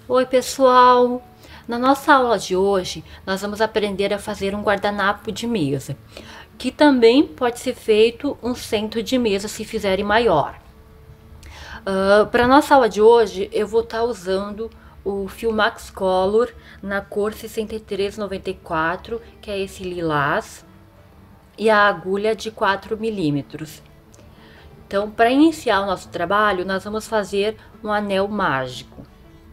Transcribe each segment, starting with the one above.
Oi, pessoal! Na nossa aula de hoje, nós vamos aprender a fazer um guardanapo de mesa, que também pode ser feito um centro de mesa se fizerem maior. Para nossa aula de hoje, eu vou estar usando o Filmax Color na cor 6394, que é esse lilás, e a agulha de 4 milímetros. Então, para iniciar o nosso trabalho, nós vamos fazer um anel mágico.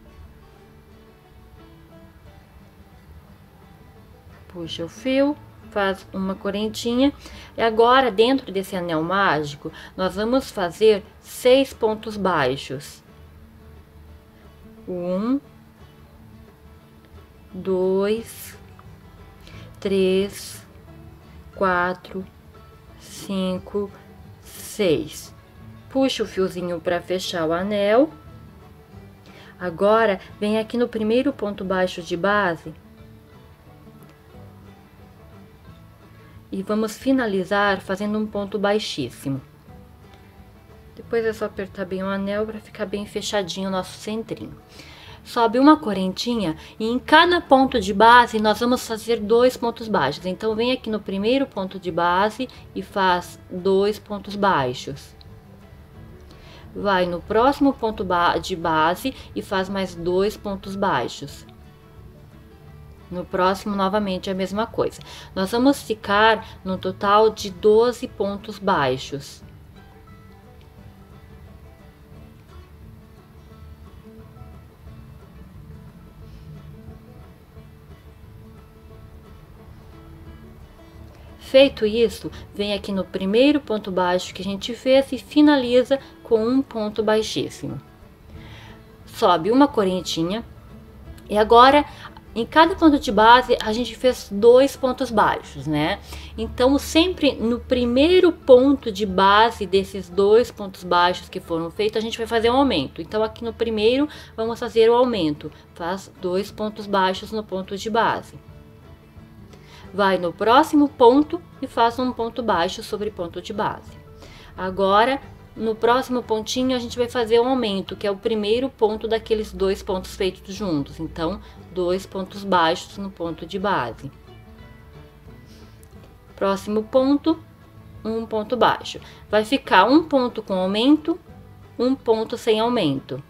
Puxa o fio, faz uma correntinha e agora dentro desse anel mágico nós vamos fazer 6 pontos baixos. 1, 2, 3, 4, 5, 6. Puxa o fiozinho para fechar o anel. Agora vem aqui no primeiro ponto baixo de base e vamos finalizar fazendo um ponto baixíssimo. Depois é só apertar bem o anel para ficar bem fechadinho o nosso centrinho. Sobe uma correntinha e em cada ponto de base nós vamos fazer 2 pontos baixos. Então vem aqui no primeiro ponto de base e faz 2 pontos baixos. Vai no próximo ponto de base e faz mais 2 pontos baixos. No próximo, novamente, a mesma coisa. Nós vamos ficar no total de 12 pontos baixos. Feito isso, vem aqui no primeiro ponto baixo que a gente fez e finaliza com um ponto baixíssimo. Sobe uma correntinha e agora em cada ponto de base a gente fez 2 pontos baixos, né? Então sempre no primeiro ponto de base desses 2 pontos baixos que foram feitos, a gente vai fazer um aumento. Então aqui no primeiro vamos fazer o aumento, faz 2 pontos baixos no ponto de base. Vai no próximo ponto e faz um ponto baixo sobre ponto de base. Agora no próximo pontinho a gente vai fazer um aumento, que é o primeiro ponto daqueles 2 pontos feitos juntos. Então, 2 pontos baixos no ponto de base. Próximo ponto, um ponto baixo. Vai ficar um ponto com aumento, um ponto sem aumento.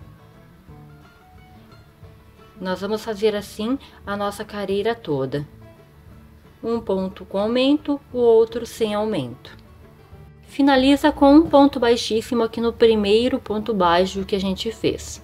Nós vamos fazer assim a nossa carreira toda. Um ponto com aumento, o outro sem aumento. Finaliza com um ponto baixíssimo aqui no primeiro ponto baixo que a gente fez.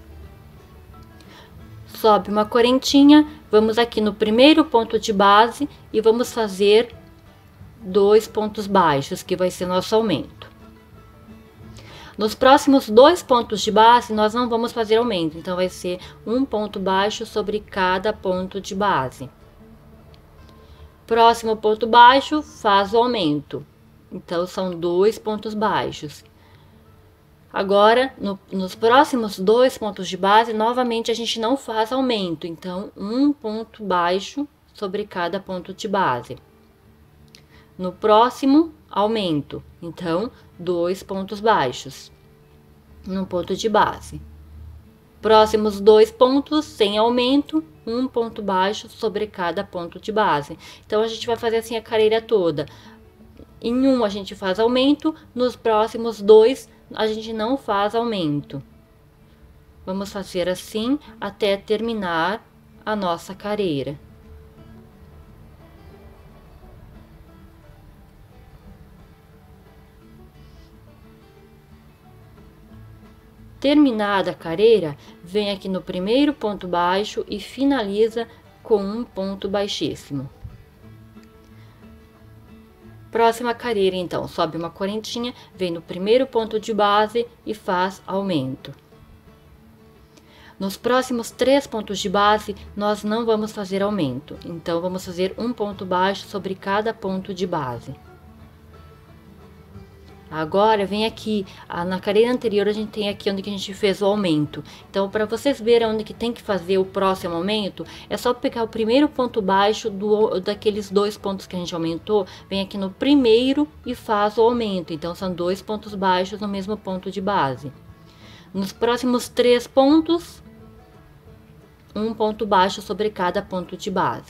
Sobe uma correntinha, vamos aqui no primeiro ponto de base e vamos fazer 2 pontos baixos, que vai ser nosso aumento. Nos próximos 2 pontos de base, nós não vamos fazer aumento, então vai ser um ponto baixo sobre cada ponto de base. Próximo ponto baixo, faz o aumento. Então, são 2 pontos baixos. Agora, nos próximos 2 pontos de base, novamente, a gente não faz aumento. Então, um ponto baixo sobre cada ponto de base. No próximo, aumento. Então, 2 pontos baixos no ponto de base. Próximos 2 pontos, sem aumento, um ponto baixo sobre cada ponto de base. Então, a gente vai fazer assim a carreira toda. Em um a gente faz aumento, nos próximos 2 a gente não faz aumento. Vamos fazer assim até terminar a nossa carreira. Terminada a carreira, vem aqui no primeiro ponto baixo e finaliza com um ponto baixíssimo. Próxima carreira, então, sobe uma correntinha, vem no primeiro ponto de base e faz aumento. Nos próximos 3 pontos de base, nós não vamos fazer aumento, então vamos fazer um ponto baixo sobre cada ponto de base. Agora, vem aqui, na carreira anterior a gente tem aqui onde que a gente fez o aumento. Então, para vocês verem onde que tem que fazer o próximo aumento, é só pegar o primeiro ponto baixo daqueles 2 pontos que a gente aumentou, vem aqui no primeiro e faz o aumento. Então, são 2 pontos baixos no mesmo ponto de base. Nos próximos 3 pontos, um ponto baixo sobre cada ponto de base.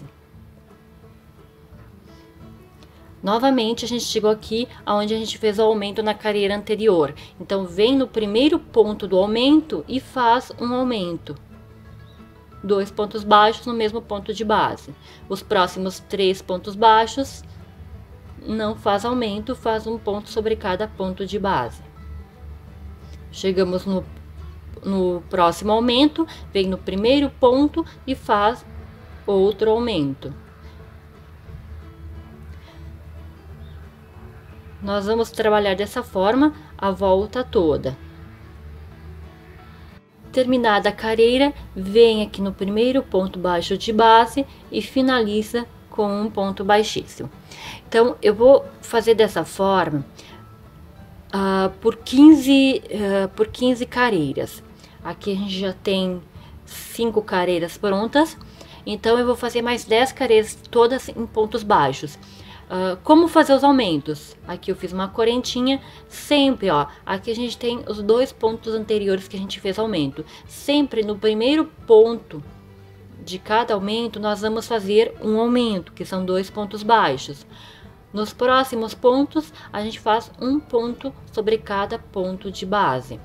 Novamente, a gente chegou aqui aonde a gente fez o aumento na carreira anterior. Então, vem no primeiro ponto do aumento e faz um aumento. 2 pontos baixos no mesmo ponto de base. Os próximos 3 pontos baixos, não faz aumento, faz um ponto sobre cada ponto de base. Chegamos no próximo aumento, vem no primeiro ponto e faz outro aumento. Nós vamos trabalhar dessa forma a volta toda. Terminada a carreira, vem aqui no primeiro ponto baixo de base e finaliza com um ponto baixíssimo. Então, eu vou fazer dessa forma por 15 carreiras. Aqui a gente já tem 5 carreiras prontas, então eu vou fazer mais 10 carreiras, todas em pontos baixos. Como fazer os aumentos? Aqui eu fiz uma correntinha, sempre, ó, aqui a gente tem os 2 pontos anteriores que a gente fez aumento. Sempre no primeiro ponto de cada aumento, nós vamos fazer um aumento, que são 2 pontos baixos. Nos próximos pontos, a gente faz um ponto sobre cada ponto de base.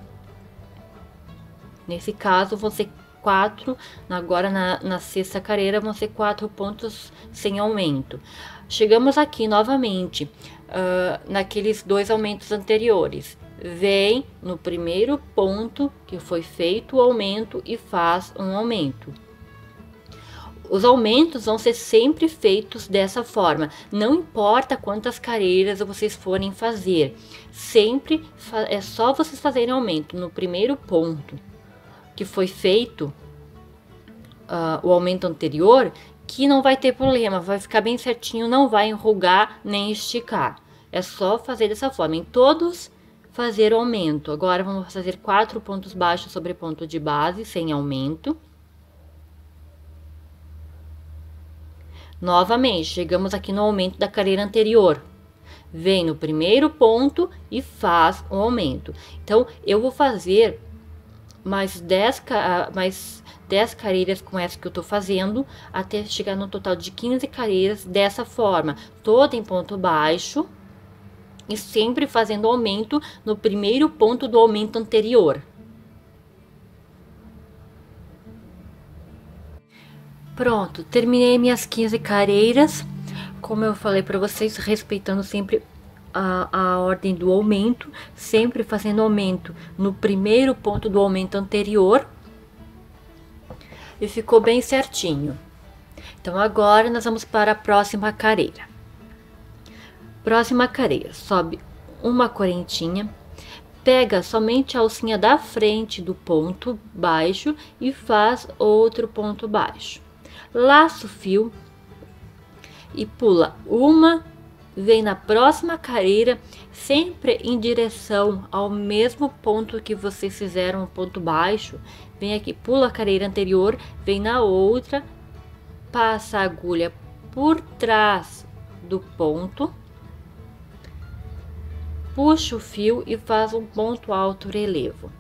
Nesse caso, vão ser 4, agora na sexta carreira, vão ser 4 pontos sem aumento. Chegamos aqui novamente, naqueles 2 aumentos anteriores. Vem no primeiro ponto que foi feito o aumento e faz um aumento. Os aumentos vão ser sempre feitos dessa forma, não importa quantas carreiras vocês forem fazer, sempre é só vocês fazerem aumento no primeiro ponto que foi feito o aumento anterior, que não vai ter problema, vai ficar bem certinho, não vai enrugar nem esticar. É só fazer dessa forma, em todos fazer o aumento. Agora vamos fazer 4 pontos baixos sobre ponto de base, sem aumento. Novamente, chegamos aqui no aumento da carreira anterior. Vem no primeiro ponto e faz o aumento. Então, eu vou fazer mais 10 carreiras com essa que eu tô fazendo, até chegar no total de 15 carreiras dessa forma, toda em ponto baixo e sempre fazendo aumento no primeiro ponto do aumento anterior. Pronto, terminei minhas 15 carreiras, como eu falei para vocês, respeitando sempre a ordem do aumento, sempre fazendo aumento no primeiro ponto do aumento anterior. E ficou bem certinho. Então, agora nós vamos para a próxima carreira. Próxima carreira, sobe uma correntinha, pega somente a alcinha da frente do ponto baixo e faz outro ponto baixo. Laça o fio e pula uma, vem na próxima carreira, sempre em direção ao mesmo ponto que vocês fizeram o ponto baixo. Vem aqui, pula a carreira anterior, vem na outra, passa a agulha por trás do ponto, puxa o fio e faz um ponto alto relevo.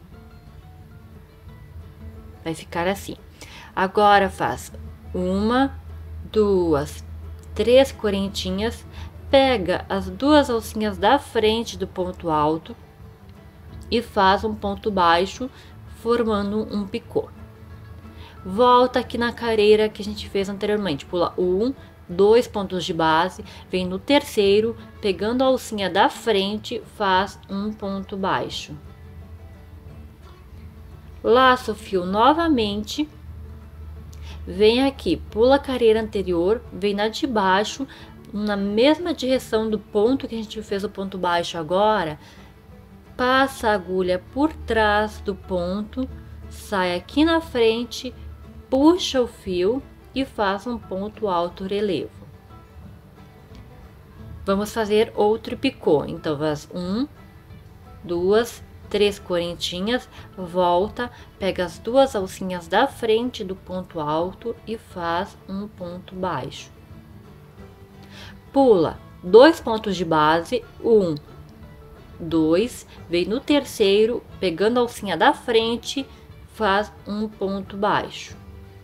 Vai ficar assim. Agora faz 1, 2, 3 correntinhas, pega as 2 alcinhas da frente do ponto alto e faz um ponto baixo, formando um picô. Volta aqui na carreira que a gente fez anteriormente, pula 1, 2 pontos de base, vem no terceiro, pegando a alcinha da frente, faz um ponto baixo. Laça o fio novamente, vem aqui, pula a carreira anterior, vem na de baixo, na mesma direção do ponto que a gente fez o ponto baixo agora, passa a agulha por trás do ponto, sai aqui na frente, puxa o fio e faz um ponto alto relevo. Vamos fazer outro picô, então faz 1, 2, 3 correntinhas, volta, pega as 2 alcinhas da frente do ponto alto e faz um ponto baixo. Pula 2 pontos de base, 1, 2, vem no terceiro, pegando a alcinha da frente, faz um ponto baixo.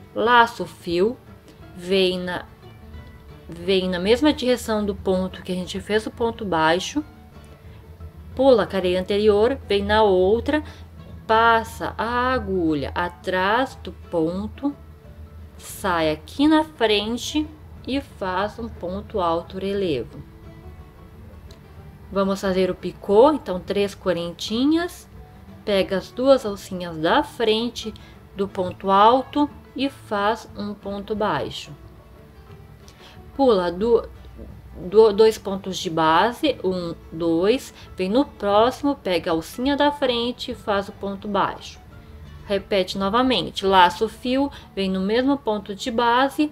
laço o fio, vem na mesma direção do ponto que a gente fez o ponto baixo, pula a carreira anterior, vem na outra, passa a agulha atrás do ponto, sai aqui na frente e faz um ponto alto relevo. Vamos fazer o picô, então 3 correntinhas, pega as duas alcinhas da frente do ponto alto e faz um ponto baixo. Pula dois pontos de base, 1, 2, vem no próximo, pega a alcinha da frente e faz o ponto baixo. Repete novamente, laça o fio, vem no mesmo ponto de base,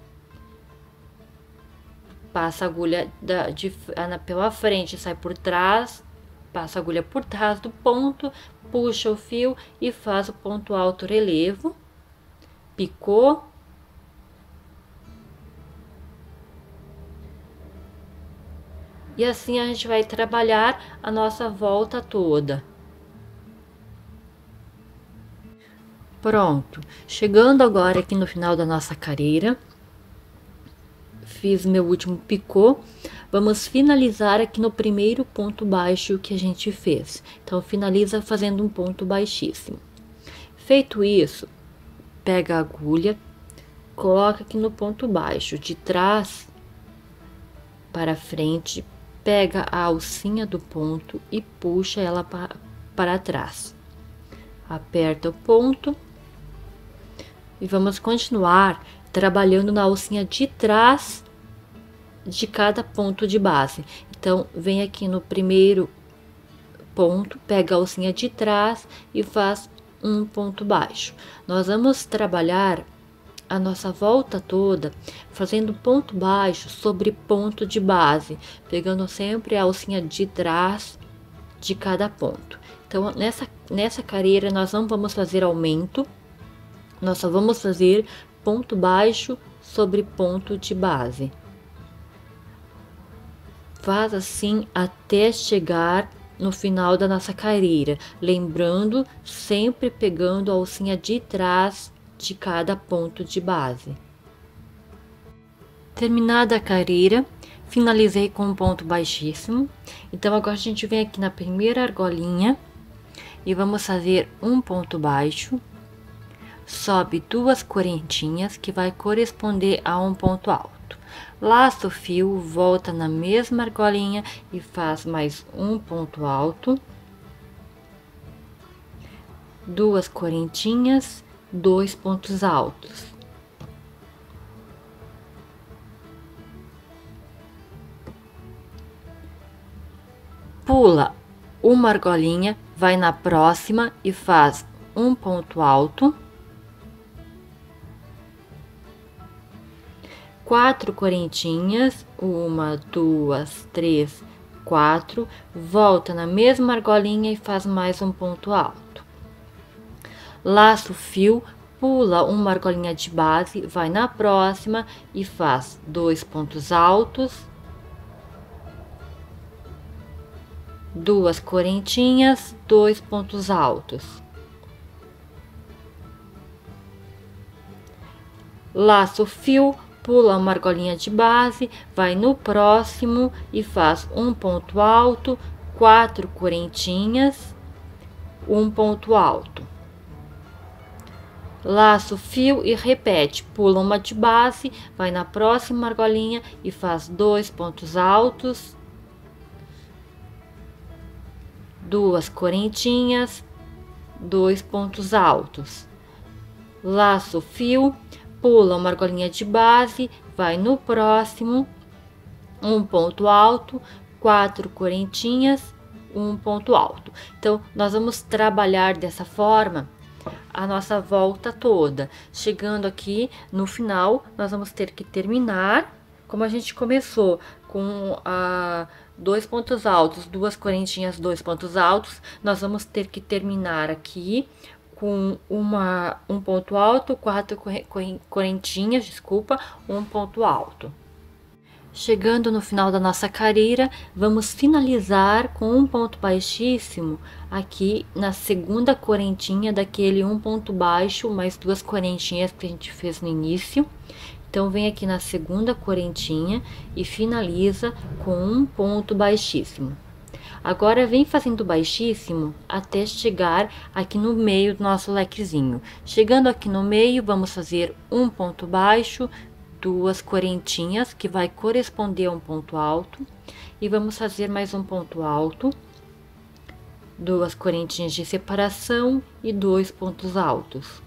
passa a agulha pela frente, sai por trás, passa a agulha por trás do ponto, puxa o fio e faz o ponto alto relevo, picô. E assim a gente vai trabalhar a nossa volta toda. Pronto, chegando agora aqui no final da nossa carreira, fiz meu último picô, vamos finalizar aqui no primeiro ponto baixo que a gente fez. Então, finaliza fazendo um ponto baixíssimo. Feito isso, pega a agulha, coloca aqui no ponto baixo, de trás para frente, pega a alcinha do ponto e puxa ela para trás. Aperta o ponto e vamos continuar trabalhando na alcinha de trás de cada ponto de base. Então, vem aqui no primeiro ponto, pega a alcinha de trás e faz um ponto baixo. Nós vamos trabalhar a nossa volta toda fazendo ponto baixo sobre ponto de base, pegando sempre a alcinha de trás de cada ponto. Então, nessa carreira nós não vamos fazer aumento, nós só vamos fazer ponto baixo sobre ponto de base. Faz assim até chegar no final da nossa carreira, lembrando, sempre pegando a alcinha de trás de cada ponto de base. Terminada a carreira, finalizei com um ponto baixíssimo. Então, agora a gente vem aqui na primeira argolinha e vamos fazer um ponto baixo, sobe 2 correntinhas que vai corresponder a um ponto alto. Laça o fio, volta na mesma argolinha e faz mais um ponto alto, 2 correntinhas, 2 pontos altos. Pula uma argolinha, vai na próxima e faz um ponto alto, 4 correntinhas, 1, 2, 3, 4, volta na mesma argolinha e faz mais um ponto alto. Laça o fio, pula uma argolinha de base, vai na próxima e faz 2 pontos altos, 2 correntinhas, 2 pontos altos. Laça o fio, pula uma argolinha de base, vai no próximo e faz um ponto alto, 4 correntinhas, um ponto alto. Laça o fio e repete, pula uma de base, vai na próxima argolinha e faz 2 pontos altos, 2 correntinhas, 2 pontos altos. Laça o fio, pula uma argolinha de base, vai no próximo, um ponto alto, 4 correntinhas, um ponto alto. Então, nós vamos trabalhar dessa forma a nossa volta toda. Chegando aqui no final, nós vamos ter que terminar como a gente começou, com 2 pontos altos, 2 correntinhas, 2 pontos altos. Nós vamos ter que terminar aqui com um ponto alto, 4 correntinhas, desculpa, um ponto alto. Chegando no final da nossa carreira, vamos finalizar com um ponto baixíssimo aqui na segunda correntinha daquele um ponto baixo, mais duas correntinhas que a gente fez no início. Então, vem aqui na segunda correntinha e finaliza com um ponto baixíssimo. Agora, vem fazendo baixíssimo até chegar aqui no meio do nosso lequezinho. Chegando aqui no meio, vamos fazer um ponto baixo, duas correntinhas, que vai corresponder a um ponto alto, e vamos fazer mais um ponto alto, duas correntinhas de separação e dois pontos altos.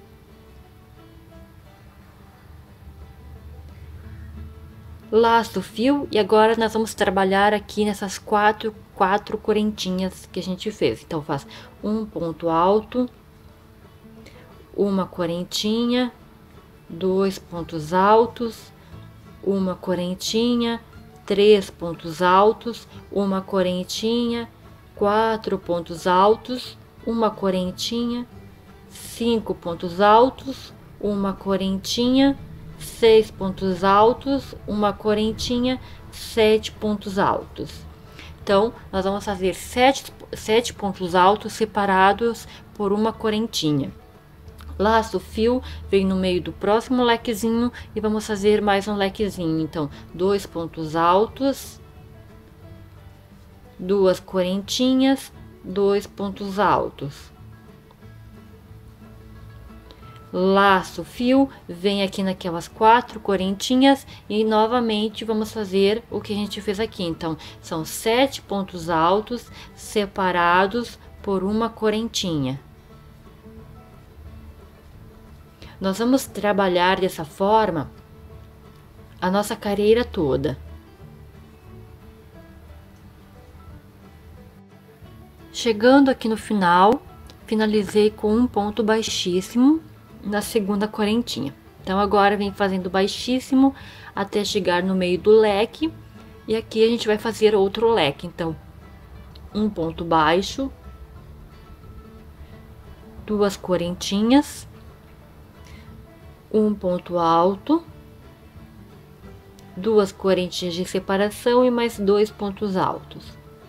Laço o fio e agora nós vamos trabalhar aqui nessas quatro correntinhas que a gente fez. Então, faz um ponto alto, uma correntinha, dois pontos altos, uma correntinha, três pontos altos, uma correntinha, quatro pontos altos, uma correntinha, cinco pontos altos, uma correntinha, seis pontos altos, uma correntinha, sete pontos altos. Então, nós vamos fazer sete pontos altos separados por uma correntinha. Laço o fio, vem no meio do próximo lequezinho e vamos fazer mais um lequezinho. Então, dois pontos altos, duas correntinhas, dois pontos altos. Laço o fio, vem aqui naquelas quatro correntinhas e novamente vamos fazer o que a gente fez aqui. Então, são sete pontos altos separados por uma correntinha. Nós vamos trabalhar dessa forma a nossa carreira toda. Chegando aqui no final, finalizei com um ponto baixíssimo na segunda correntinha. Então, agora vem fazendo baixíssimo até chegar no meio do leque. E aqui a gente vai fazer outro leque. Então, um ponto baixo, duas correntinhas, um ponto alto, duas correntinhas de separação e mais dois pontos altos.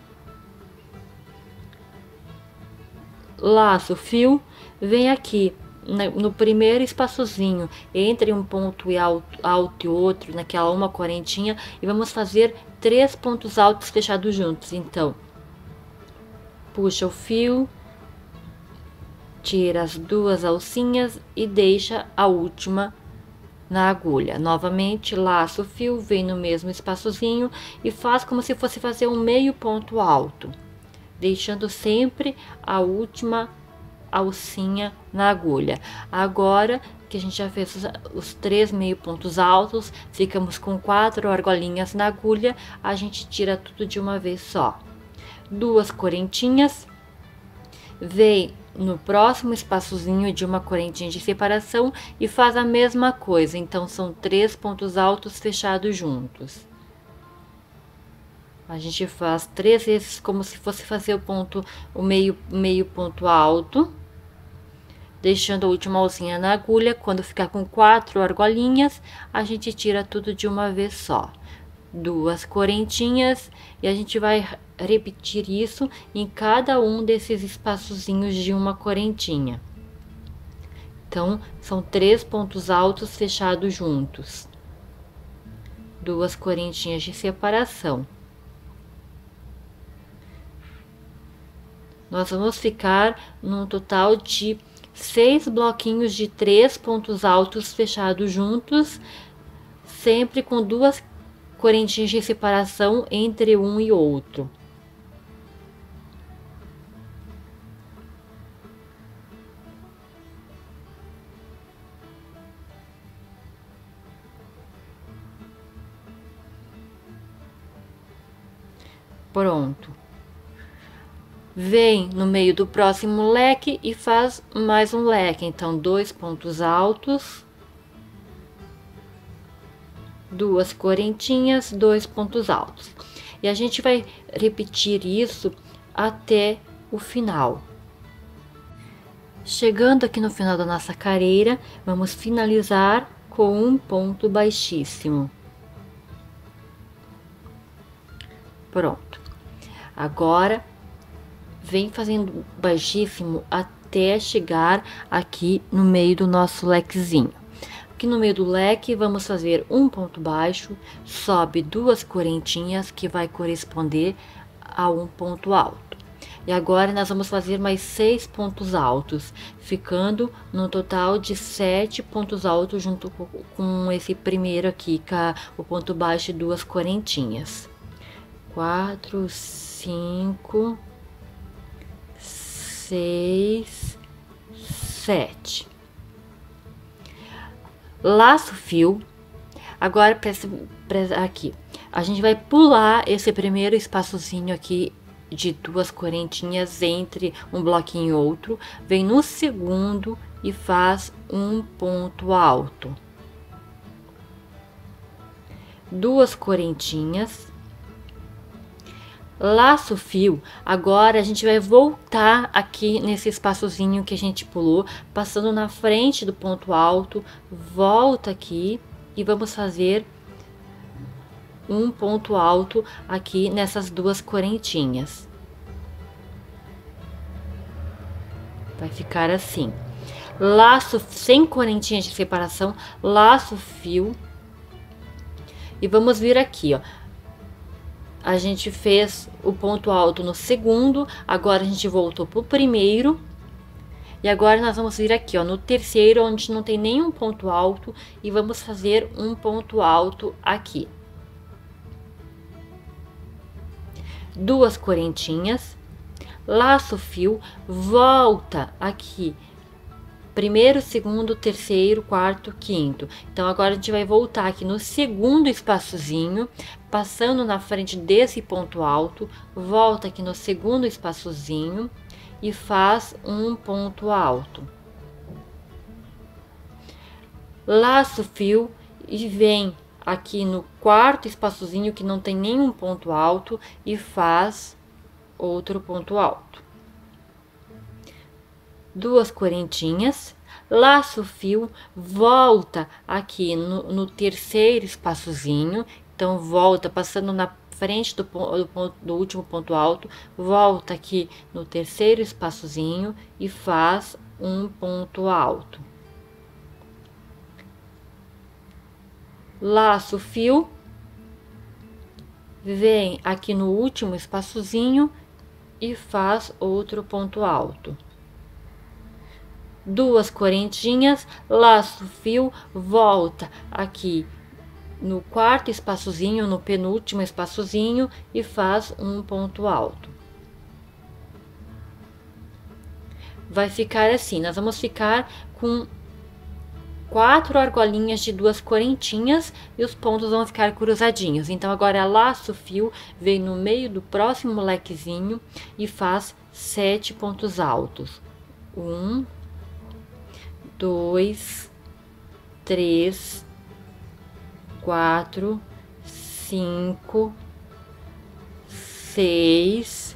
Laço o fio, vem aqui no primeiro espaçozinho entre um ponto alto e outro, naquela uma correntinha, e vamos fazer três pontos altos fechados juntos. Então, puxa o fio, tira as duas alcinhas e deixa a última na agulha. Novamente, laço o fio, vem no mesmo espaçozinho e faz como se fosse fazer um meio ponto alto, deixando sempre a última alcinha na agulha. Agora que a gente já fez os três meio pontos altos, ficamos com quatro argolinhas na agulha, a gente tira tudo de uma vez só. Duas correntinhas, vem no próximo espaçozinho de uma correntinha de separação e faz a mesma coisa. Então, são três pontos altos fechados juntos. A gente faz três vezes como se fosse fazer o meio ponto alto, deixando a última alcinha na agulha. Quando ficar com quatro argolinhas, a gente tira tudo de uma vez só. Duas correntinhas e a gente vai repetir isso em cada um desses espaçozinhos de uma correntinha. Então, são três pontos altos fechados juntos, duas correntinhas de separação. Nós vamos ficar num total de 6 bloquinhos de 3 pontos altos fechados juntos, sempre com duas correntinhas de separação entre um e outro. Pronto. Vem no meio do próximo leque e faz mais um leque. Então, dois pontos altos, duas correntinhas, dois pontos altos. E a gente vai repetir isso até o final. Chegando aqui no final da nossa carreira, vamos finalizar com um ponto baixíssimo. Pronto. Agora, vem fazendo baixíssimo até chegar aqui no meio do nosso lequezinho. Aqui no meio do leque, vamos fazer um ponto baixo, sobe 2 correntinhas, que vai corresponder a um ponto alto. E agora, nós vamos fazer mais 6 pontos altos, ficando no total de 7 pontos altos, junto com esse primeiro aqui, com o ponto baixo e 2 correntinhas. 4, 5, 6, 7. Laço fio. Agora, presta aqui. A gente vai pular esse primeiro espaçozinho aqui de 2 correntinhas entre um bloquinho e outro. Vem no segundo e faz um ponto alto. 2 correntinhas. Laço fio. Agora a gente vai voltar aqui nesse espaçozinho que a gente pulou, passando na frente do ponto alto, volta aqui e vamos fazer um ponto alto aqui nessas 2 correntinhas. Vai ficar assim. Laço sem correntinha de separação, laço fio. E vamos vir aqui, ó. A gente fez o ponto alto no segundo, agora a gente voltou pro primeiro. E agora nós vamos vir aqui, ó, no terceiro, onde não tem nenhum ponto alto, e vamos fazer um ponto alto aqui. 2 correntinhas, laço fio, volta aqui. Primeiro, segundo, terceiro, quarto, quinto. Então, agora a gente vai voltar aqui no segundo espaçozinho, passando na frente desse ponto alto, volta aqui no segundo espaçozinho e faz um ponto alto. Laço fio e vem aqui no quarto espaçozinho que não tem nenhum ponto alto e faz outro ponto alto. 2 correntinhas, laço fio, volta aqui no terceiro espaçozinho, então volta passando na frente do último ponto alto, volta aqui no terceiro espaçozinho e faz um ponto alto. Laço fio, vem aqui no último espaçozinho e faz outro ponto alto. 2 correntinhas, laço fio, volta aqui no quarto espaçozinho, no penúltimo espaçozinho e faz um ponto alto. Vai ficar assim, nós vamos ficar com 4 argolinhas de 2 correntinhas e os pontos vão ficar cruzadinhos. Então, agora laço fio, vem no meio do próximo lequezinho e faz 7 pontos altos. 1, 2, 3, 4, 5, 6,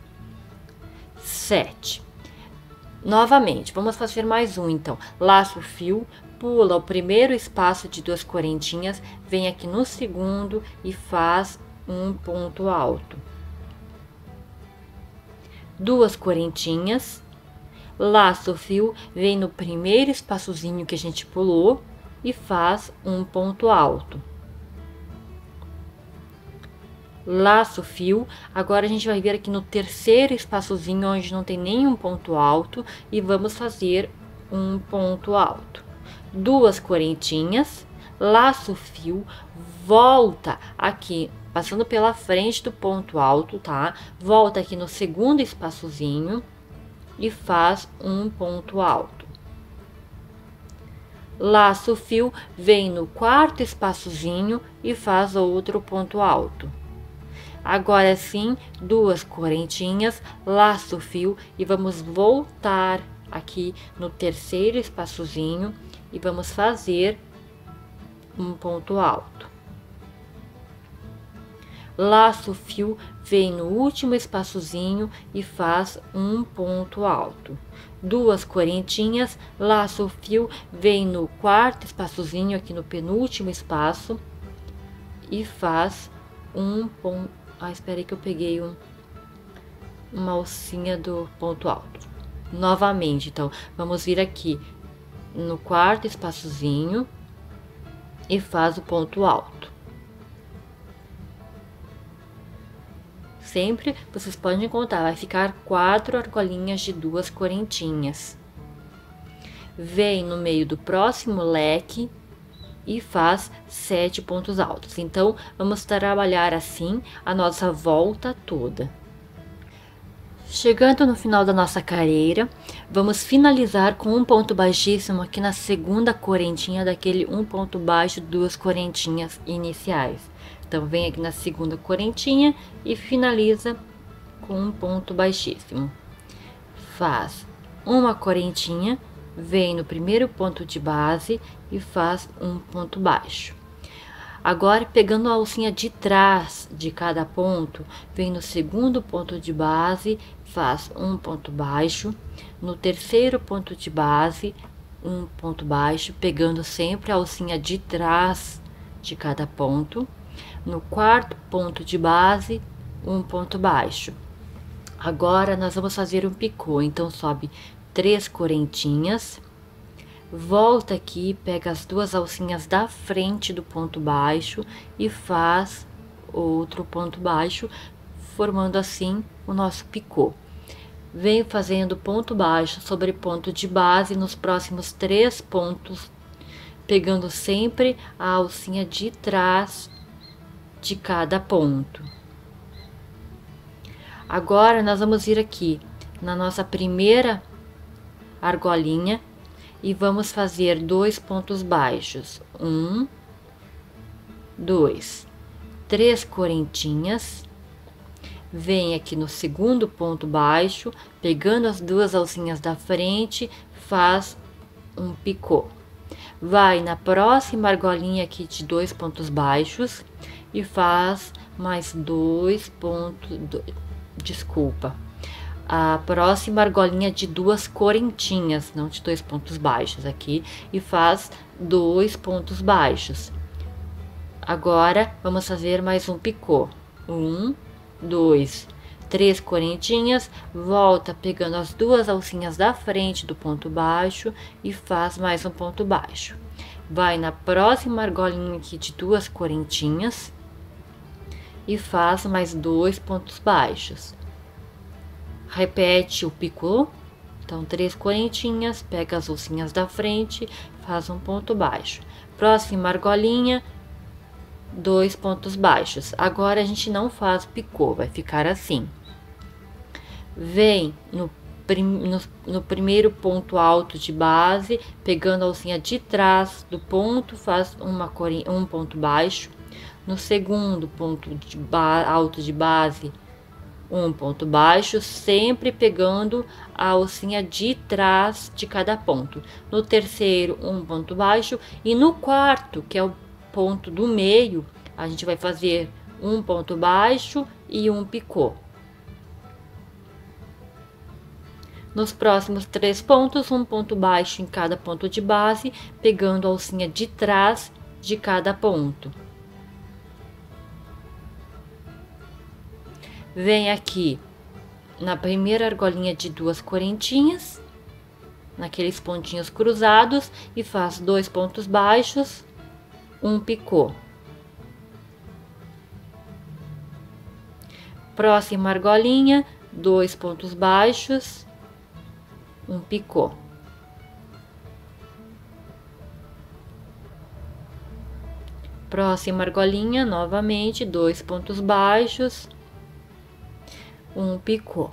7. Novamente, vamos fazer mais um, então. Laço fio, pula o primeiro espaço de 2 correntinhas, vem aqui no segundo e faz um ponto alto. 2 correntinhas, laço fio, vem no primeiro espaçozinho que a gente pulou e faz um ponto alto. Laço fio, agora a gente vai vir aqui no terceiro espaçozinho onde não tem nenhum ponto alto e vamos fazer um ponto alto. 2 correntinhas, laço fio, volta aqui passando pela frente do ponto alto, tá? Volta aqui no segundo espaçozinho e faz um ponto alto. Laço fio, vem no quarto espaçozinho e faz outro ponto alto. Agora sim, 2 correntinhas, laço fio e vamos voltar aqui no terceiro espaçozinho e vamos fazer um ponto alto. Laço fio, vem no último espaçozinho e faz um ponto alto. 2 correntinhas, laço fio, vem no quarto espaçozinho aqui no penúltimo espaço e faz um ponto Ah, espera aí que eu peguei uma alcinha do ponto alto. Novamente, então, vamos vir aqui no quarto espaçozinho e faz o ponto alto. Sempre vocês podem contar, vai ficar 4 argolinhas de 2 correntinhas. Vem no meio do próximo leque e faz 7 pontos altos. Então, vamos trabalhar assim a nossa volta toda. Chegando no final da nossa carreira, vamos finalizar com um ponto baixíssimo aqui na segunda correntinha daquele um ponto baixo, 2 correntinhas iniciais. Então, vem aqui na segunda correntinha e finaliza com um ponto baixíssimo. Faz uma correntinha, vem no primeiro ponto de base e faz um ponto baixo. Agora, pegando a alcinha de trás de cada ponto, vem no segundo ponto de base, faz um ponto baixo, no terceiro ponto de base, um ponto baixo, pegando sempre a alcinha de trás de cada ponto, no quarto ponto de base, um ponto baixo. Agora, nós vamos fazer um picô, então sobe 3 correntinhas, volta aqui, pega as 2 alcinhas da frente do ponto baixo e faz outro ponto baixo, formando assim o nosso picô. Vem fazendo ponto baixo sobre ponto de base nos próximos 3 pontos, pegando sempre a alcinha de trás de cada ponto. Agora, nós vamos vir aqui na nossa primeira argolinha e vamos fazer 2 pontos baixos, 1, 2, 3 correntinhas, vem aqui no segundo ponto baixo, pegando as 2 alcinhas da frente, faz um picô. Vai na próxima argolinha aqui de 2 pontos baixos e faz mais 2 pontos, desculpa. A próxima argolinha de 2 correntinhas, não de 2 pontos baixos aqui, e faz 2 pontos baixos. Agora, vamos fazer mais um picô. 1, 2, 3 correntinhas, volta pegando as 2 alcinhas da frente do ponto baixo e faz mais um ponto baixo. Vai na próxima argolinha aqui de 2 correntinhas e faz mais 2 pontos baixos. Repete o picô, então 3 correntinhas, pega as alcinhas da frente, faz um ponto baixo. Próxima argolinha, 2 pontos baixos. Agora a gente não faz picô, vai ficar assim. Vem no primeiro ponto alto de base, pegando a alcinha de trás do ponto, faz um ponto baixo. No segundo ponto alto de base, um ponto baixo, sempre pegando a alcinha de trás de cada ponto. No terceiro, um ponto baixo, e no quarto, que é o ponto do meio, a gente vai fazer um ponto baixo e um picô. Nos próximos 3 pontos, um ponto baixo em cada ponto de base, pegando a alcinha de trás de cada ponto. Vem aqui na primeira argolinha de 2 correntinhas, naqueles pontinhos cruzados, e faz 2 pontos baixos, um picô. Próxima argolinha, 2 pontos baixos, um picô. Próxima argolinha, novamente, 2 pontos baixos, um picô.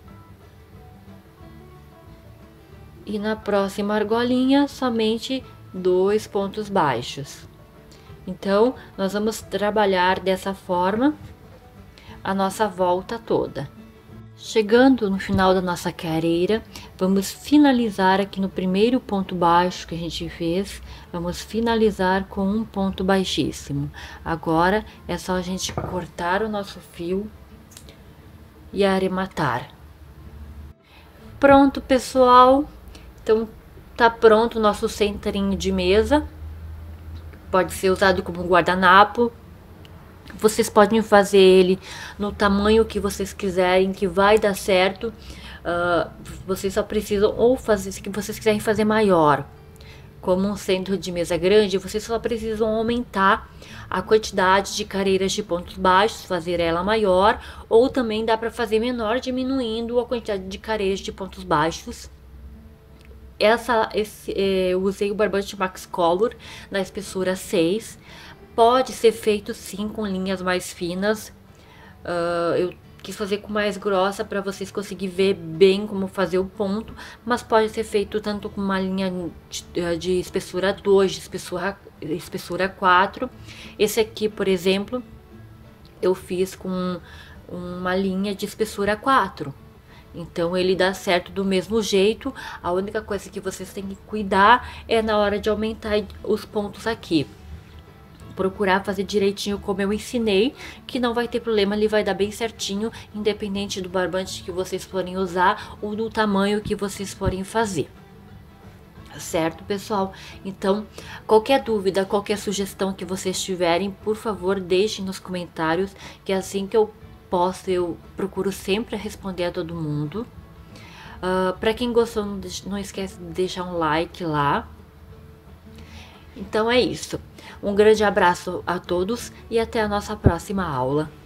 E na próxima argolinha, somente 2 pontos baixos. Então, nós vamos trabalhar dessa forma a nossa volta toda. Chegando no final da nossa carreira, vamos finalizar aqui no primeiro ponto baixo que a gente fez, vamos finalizar com um ponto baixíssimo. Agora, é só a gente cortar o nosso fio e arrematar. Pronto, pessoal. Então, tá pronto o nosso centrinho de mesa. Pode ser usado como guardanapo, Vocês podem fazer ele no tamanho que vocês quiserem, que vai dar certo. Vocês só precisam, ou fazer, se vocês quiserem fazer maior, como um centro de mesa grande, vocês só precisam aumentar a quantidade de careiras de pontos baixos, fazer ela maior, ou também dá para fazer menor, diminuindo a quantidade de careiras de pontos baixos. Eu usei o barbante Max Color na espessura 6. Pode ser feito sim com linhas mais finas. Eu quis fazer com mais grossa para vocês conseguirem ver bem como fazer o ponto, mas pode ser feito tanto com uma linha de espessura 2, de espessura 4. Esse aqui, por exemplo, eu fiz com uma linha de espessura 4. Então ele dá certo do mesmo jeito. A única coisa que vocês têm que cuidar é na hora de aumentar os pontos aqui. Procurar fazer direitinho como eu ensinei, que não vai ter problema, ele vai dar bem certinho, independente do barbante que vocês forem usar ou do tamanho que vocês forem fazer. Certo, pessoal? Então, qualquer dúvida, qualquer sugestão que vocês tiverem, por favor, deixem nos comentários, que assim que eu posto, eu procuro sempre responder a todo mundo. Para quem gostou, não esquece de deixar um like lá. Então é isso. Um grande abraço a todos e até a nossa próxima aula.